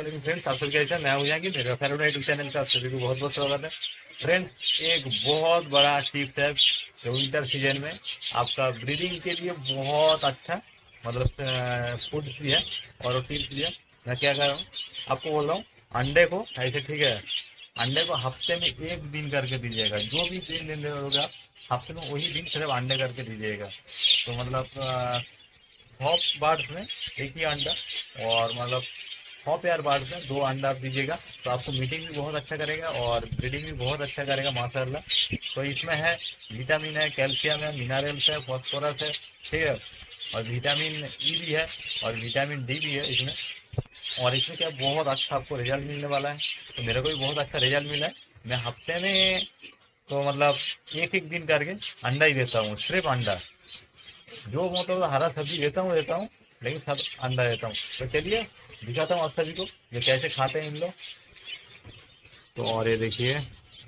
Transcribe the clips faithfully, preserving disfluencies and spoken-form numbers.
Morning friends, आप सबके कैसे मैं हो जाएंगे मेरे फेवरेट यूट्यूब चैनल से आप सभी को बहुत बहुत स्वागत है। फ्रेंड्स, एक बहुत बड़ा टिप्स है जो विंटर सीजन में आपका ब्रीदिंग के लिए बहुत अच्छा मतलब फूड भी है और टिप्स भी है। मैं क्या कर रहा हूँ, आपको बोल रहा हूँ अंडे को ऐसे, ठीक है, अंडे को हफ्ते में एक दिन करके दीजिएगा। जो भी दिन दिन होगा हफ्ते में वही दिन सिर्फ अंडे करके दीजिएगा। तो मतलब हॉप बार्ड्स में एक ही अंडा, और मतलब हॉप यार बार्ड्स में दो अंडा आप दीजिएगा। तो आपको मीटिंग भी बहुत अच्छा करेगा और ब्रीडिंग भी बहुत अच्छा करेगा माशाल्लाह। तो इसमें है विटामिन है, कैल्शियम है, मिनरल्स है, फॉस्फोरस है, ठीक है, और विटामिन ई भी है और विटामिन डी भी है इसमें। और इसमें क्या बहुत अच्छा आपको रिजल्ट मिलने वाला है। तो मेरे को भी बहुत अच्छा रिजल्ट मिला है। मैं हफ्ते में तो मतलब एक एक दिन करके अंडा ही देता हूँ, सिर्फ अंडा। जो मतलब हरा सब्जी देता हूँ देता हूँ लेकिन सब अंडा देता हूँ। तो चलिए दिखाता हूँ आप सभी को ये कैसे खाते हैं इन लोग। तो और ये देखिए,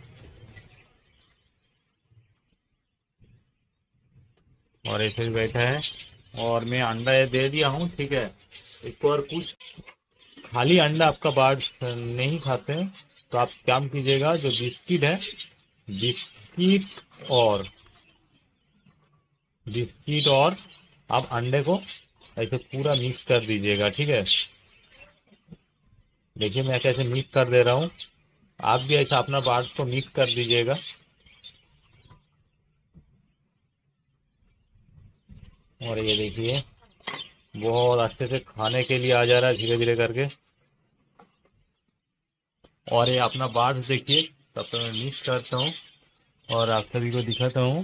और ऐसे भी बैठा है और मैं अंडा ये दे दिया हूँ, ठीक है। एक और कुछ खाली अंडा आपका बार्ड नहीं खाते हैं तो आप काम कीजिएगा, जो बिस्किट है, बिस्किट और बिस्किट और आप अंडे को ऐसे पूरा मिक्स कर दीजिएगा, ठीक है। देखिए मैं कैसे मिक्स कर दे रहा हूँ, आप भी ऐसा अपना बार्ड को मिक्स कर दीजिएगा। और ये देखिए बहुत अच्छे से खाने के लिए आ जा रहा है धीरे धीरे करके। और ये अपना बार्ड देखिए, तब तक मैं मिक्स करता हूँ और आप सभी को दिखाता हूँ।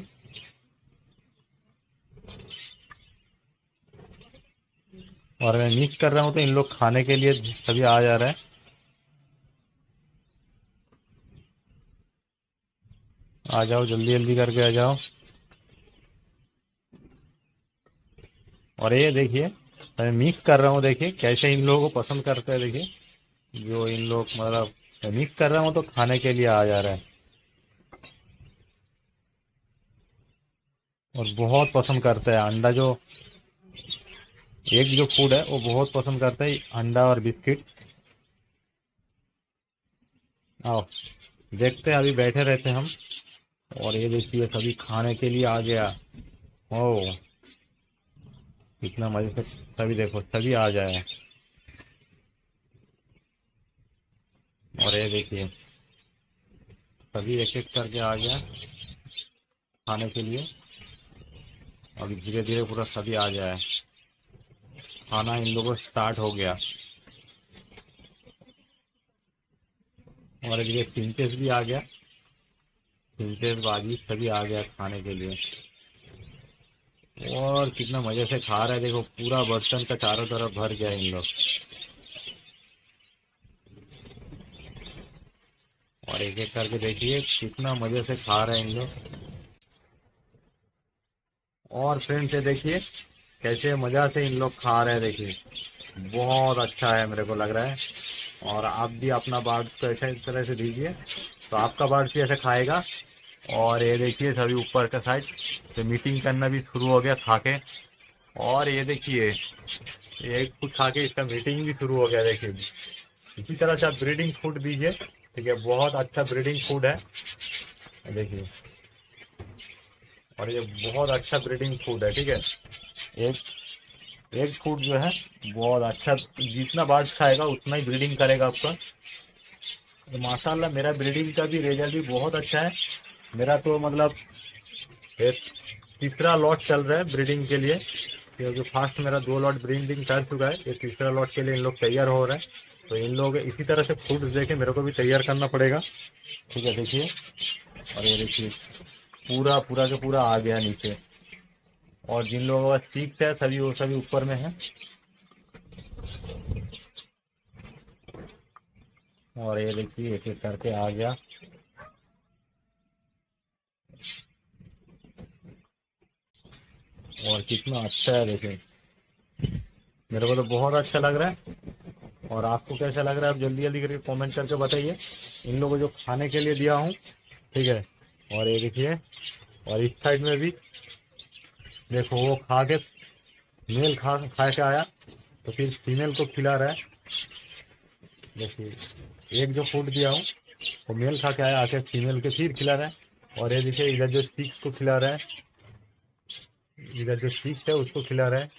और मैं मिक्स कर रहा हूँ तो इन लोग खाने के लिए सभी आ जा रहा है। आ जाओ जल्दी जल्दी करके आ जाओ। और ये देखिए मैं मिक्स कर रहा हूँ, देखिए कैसे इन लोगों को पसंद करते हैं। देखिए जो इन लोग मतलब मैं मिक्स कर रहा हूँ तो खाने के लिए आ जा रहा है और बहुत पसंद करता है अंडा। जो एक जो फूड है वो बहुत पसंद करता है, अंडा और बिस्किट। आओ देखते हैं, अभी बैठे रहते हैं हम। और ये देखिए सभी खाने के लिए आ गया। ओ कितना मजे से सभी, देखो सभी आ जाए। और ये देखिए सभी एक एक करके आ गया खाने के लिए। अभी धीरे धीरे पूरा सभी आ जाए, खाना इन लोगों को स्टार्ट हो गया। और ये चिंटेस भी आ गया, चिंटेस बाजी सभी आ गया खाने के लिए। और कितना मजे से खा रहा है, देखो पूरा बर्तन का चारों तरफ भर गया इन लोग। और एक एक करके देखिए कितना मजे से खा रहे हैं इन लोग। और फ्रेंड्स ये देखिए कैसे मजा से इन लोग खा रहे हैं, देखिए बहुत अच्छा है मेरे को लग रहा है। और आप भी अपना बार्ड को ऐसा इस तरह से दीजिए तो आपका बार्ड भी ऐसे खाएगा। और ये देखिए सभी ऊपर का साइड तो मीटिंग करना भी शुरू हो गया खा के। और ये देखिए एक कुछ खा के इसका मीटिंग भी शुरू हो गया। देखिए इसी तरह से आप ब्रीडिंग फूड दीजिए, ठीक है, बहुत अच्छा ब्रीडिंग फूड है देखिए। और ये बहुत अच्छा ब्रीडिंग फूड है, ठीक है। एक एक फूड जो है बहुत अच्छा, जितना बार्ड खाएगा उतना ही ब्रीडिंग करेगा आपका। तो माशाल्लाह मेरा ब्रीडिंग का भी रिजल्ट भी बहुत अच्छा है। मेरा तो मतलब एक तीसरा लॉट चल रहा है ब्रीडिंग के लिए, क्योंकि फास्ट मेरा दो लॉट ब्रीडिंग कर चुका है, ये तीसरा लॉट के लिए इन लोग तैयार हो रहे हैं। तो इन लोग इसी तरह से फूड देके मेरे को भी तैयार करना पड़ेगा, ठीक है। देखिए और ये देखिए पूरा पूरा का पूरा आ गया नीचे। और जिन लोगों का सीख है सभी वो सभी ऊपर में है। और ये देखिए एक एक करके आ गया। और कितना अच्छा है देखिए, मेरे को तो बहुत अच्छा लग रहा है। और आपको कैसा लग रहा है आप जल्दी जल्दी करके कमेंट करके बताइए। इन लोगों को जो खाने के लिए दिया हूँ, ठीक है। और ये देखिए और इस साइड में भी देखो वो खा के, मेल खा खा के आया तो फिर फीमेल को खिला रहा है। देखिए एक जो फूड दिया हूँ वो मेल खा के आया, आके फीमेल के फिर खिला रहा है। और ये देखिए इधर जो चिक्स को खिला रहा है, इधर जो चिक्स है उसको खिला रहा है।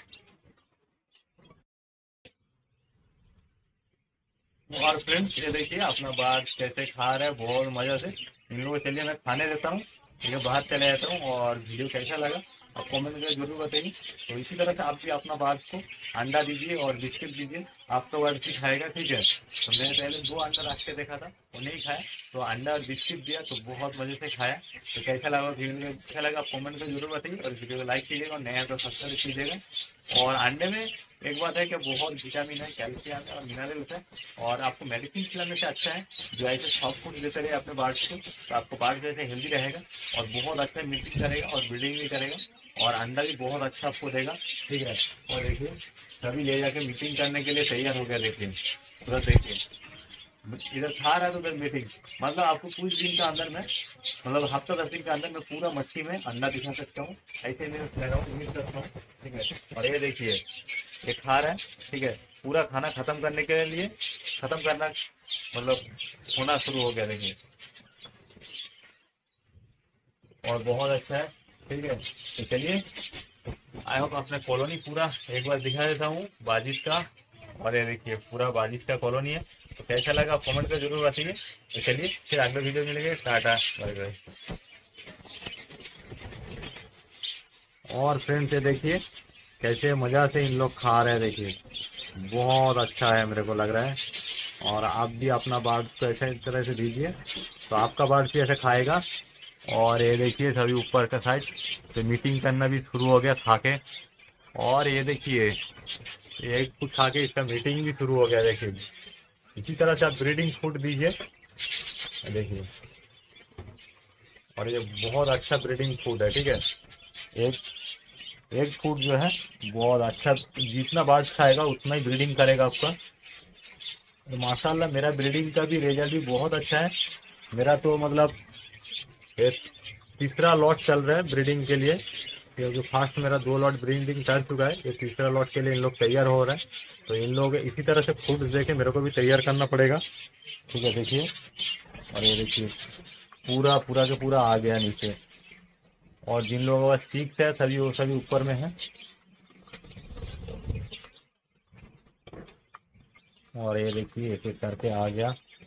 और फ्रेंड्स ये देखिए अपना बात कैसे खा रहा है बहुत मजा से। इन लोगों को चलिए मैं खाने देता हूँ, ठीक है, बाहर चले जाता हूँ। और वीडियो कैसा लगा आप कमेंट में जरूर बताइए। तो इसी तरह से आप भी अपना बात को अंडा दीजिए और बिस्किट दीजिए, आपका बात भी खाएगा, ठीक है। तो मैंने पहले दो अंडा रख के देखा था, वो नहीं खाया, तो अंडा और बिस्किट दिया तो बहुत मजे से खाया। तो कैसा लगा वीडियो में, अच्छा लगा आप कमेंट में जरूर बताइए। और वीडियो को लाइक कीजिएगा और नया तो सब्सक्राइब कीजिएगा। और अंडे में एक बात है कि बहुत विटामिन है, कैल्शियम है और मिनरल है। और आपको मेडिसिन खिलाने से अच्छा है जो ऐसे सॉफ्ट फूड देते रहे अपने बार्ड्स को, तो आपको बार्ड जैसे हेल्दी रहेगा और बहुत अच्छा मीटिंग करेगा और ब्रीडिंग भी करेगा। और अंडा भी बहुत अच्छा आपको देगा, ठीक है। और देखिए सभी ले जाके मीटिंग करने के लिए तैयार हो गया। देखिए उधर देखिए इधर खा रहा है तो उधर मीटिंग, मतलब आपको कुछ दिन का अंदर में, मतलब हफ्ता दस दिन के अंदर में पूरा मच्छी में अंडा दिखा सकता हूँ। ऐसे मैं कह रहा हूँ, उम्मीद करता हूँ, ठीक है। और ये देखिए ये खा रहा है, ठीक है, पूरा खाना खत्म करने के लिए, खत्म करना मतलब होना शुरू हो गया देखिए। और बहुत अच्छा है, ठीक है। तो चलिए आई होप अपने कॉलोनी पूरा एक बार दिखा देता हूँ बाजित का। और ये देखिए पूरा बाजित का कॉलोनी है। तो कैसा लगा आप कमेंट कर जरूर बताइए। तो चलिए फिर अगले वीडियो मिलेंगे, टाटा बाय बाय। और फ्रेंड्स ये देखिए कैसे मजा से इन लोग खा रहे हैं, देखिए बहुत अच्छा है मेरे को लग रहा है। और आप भी अपना बार्ड को ऐसे इस तरह से दीजिए तो आपका बार्ड भी ऐसे खाएगा। और ये देखिए सभी ऊपर का साइड तो मीटिंग करना भी शुरू हो गया खा के। और ये देखिए एक फूड खा के इसका मीटिंग भी शुरू हो गया। देखिए इसी तरह से आप ब्रीडिंग फूड दीजिए, देखिए। और ये बहुत अच्छा ब्रीडिंग फूड है, ठीक है। एक एक फूड जो है बहुत अच्छा, जितना बार्ड खाएगा उतना ही ब्रीडिंग करेगा आपका। तो माशाल्लाह मेरा ब्रीडिंग का भी रिजल्ट भी बहुत अच्छा है। मेरा तो मतलब एक तीसरा लॉट चल रहा है ब्रीडिंग के लिए, क्योंकि फास्ट मेरा दो लॉट ब्रीडिंग कर चुका है, ये तीसरा लॉट के लिए इन लोग तैयार हो रहे हैं। तो इन लोग इसी तरह से फूड देके मेरे को भी तैयार करना पड़ेगा, ठीक है। देखिए और ये देखिए पूरा पूरा के पूरा आ गया नीचे। और जिन लोगों का सीख है सभी वो सभी ऊपर में है। और ये देखिए एक एक करके आ गया।